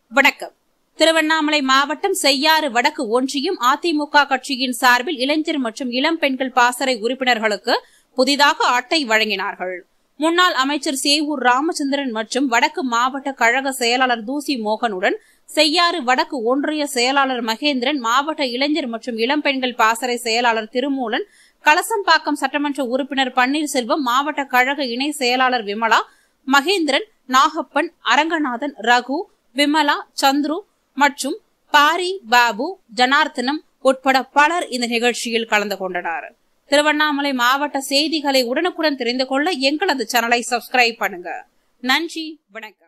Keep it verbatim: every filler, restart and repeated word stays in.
வணக்கம். திருவண்ணாமலை மாவட்டம் செய்யாறு வடக்கு ஒன்றியம் அதிமுக கட்சியின் சார்பில் இளைஞர் மற்றும் இளம் பெண்கள் பாசறை உறுப்பினர்களுக்கு புதிதாக அட்டை வழங்கினார்கள். முன்னாள் அமைச்சர் சேவூர் ராமச்சந்திரன் மற்றும் வடக்கு மாவட்ட கழக செயலாளர் தூசி மோகனுடன் செய்யாறு வடக்கு ஒன்றிய செயலாளர் மகேந்திரன், மாவட்ட இளைஞர் மற்றும் இளம் பெண்கள் பாசறை செயலாளர் திருமூலன், கலசம்பாக்கம் சட்டமன்ற உறுப்பினர் பன்னீர்செல்வம், மாவட்ட கழக இணை செயலாளர் விமலா, மகேந்திரன், நாகப்பன், அரங்கநாதன், ரகு, விமலா, சந்துரு மற்றும் பாரி, பாபு, ஜனார்த்தனம் உட்பட பலர் இந்த நிகழ்ச்சியில் கலந்து கொண்டனர். திருவண்ணாமலை மாவட்ட செய்திகளை உடனுக்குடன் தெரிந்து கொள்ள எங்களது சேனலை சப்ஸ்கிரைப் பண்ணுங்க. நன்றி, வணக்கம்.